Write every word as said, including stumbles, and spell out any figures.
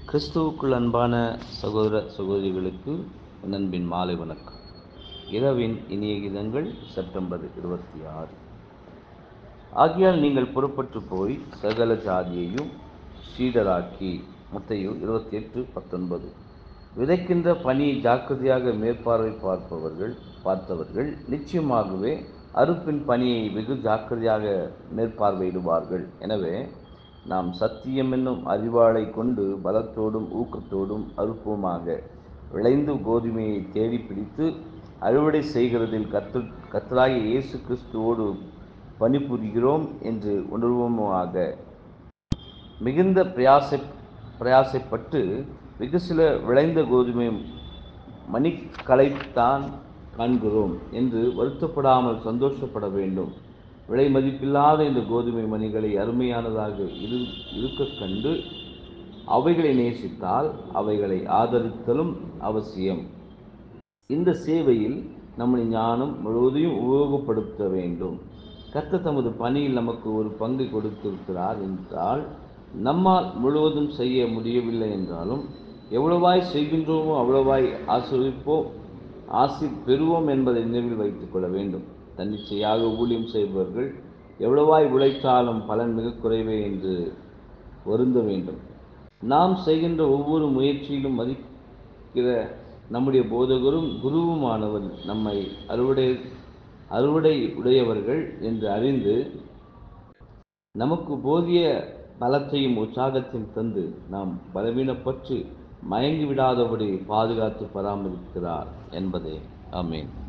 கிறிஸ்துவுக்குள் அன்பான சகோதர சகோதரிகளுக்கு நண்பின் மாலை வணக்கம். இரவின் இனிய கீதங்கள் செப்டம்பர் இருபத்தி ஆறு. ஆகையால் நீங்கள் புறப்பட்டு போய் சகல ஜாதியையும் சீடராக்கி. மத்தேயு இருபத்தி எட்டு பத்தொன்பது. விதைக்கின்ற பணியை ஜாக்கிரதையாக மேற்பார்வை பார்ப்பவர்கள் பார்த்தவர்கள் நிச்சயமாகவே அறுப்பின் பணியை வெகு ஜாக்கிரதையாக மேற்பார்வையிடுவார்கள். எனவே நாம் சத்தியம் என்னும் அறிவாளை கொண்டு பலத்தோடும் ஊக்கத்தோடும் அறுப்போமாக. விளைந்து கோதுமையை தேடி பிடித்து அறுவடை செய்கிறதில் கத்து கர்த்தராகிய இயேசு கிறிஸ்துவோடு பணிபுரிகிறோம் என்று உணர்வோமாக. மிகுந்த பிரயாசை பிரயாசைப்பட்டு வெகு சில விளைந்த கோதுமை மணிக்களைத்தான் காண்கிறோம் என்று வருத்தப்படாமல் சந்தோஷப்பட வேண்டும். விலை மதிப்பில்லாத இந்த கோதுமை மணிகளை அருமையானதாக இரு இருக்க கண்டு அவைகளை நேசித்தால் அவைகளை ஆதரித்தலும் அவசியம். இந்த சேவையில் நம்முடைய ஞானம் முழுவதையும் உபயோகப்படுத்த வேண்டும். கர்த்தர் தமது பணியில் நமக்கு ஒரு பங்கை கொடுத்திருக்கிறார் என்றால், நம்மால் முழுவதும் செய்ய முடியவில்லை என்றாலும் எவ்வளவாய் செய்கின்றோமோ அவ்வளவாய் ஆசிர்விப்போம் ஆசி பெறுவோம் என்பதை நினைவில் வைத்துக் கொள்ள வேண்டும். தன்னிச்சையாக ஊழியம் செய்பவர்கள் எவ்வளவாய் உழைத்தாலும் பலன் மிக குறைவே என்று வருந்த வேண்டும். நாம் செய்கின்ற ஒவ்வொரு முயற்சியிலும் மதிக்கிற நம்முடைய போதகரும் குருவுமானவர் நம்மை அறுவடை அறுவடை உடையவர்கள் என்று அறிந்து நமக்கு போதிய பலத்தையும் உற்சாகத்தையும் தந்து நாம் பலவீனப்பட்டு மயங்கி விடாதபடி பாதுகாத்து பராமரிக்கிறார் என்பதே. ஆமென்.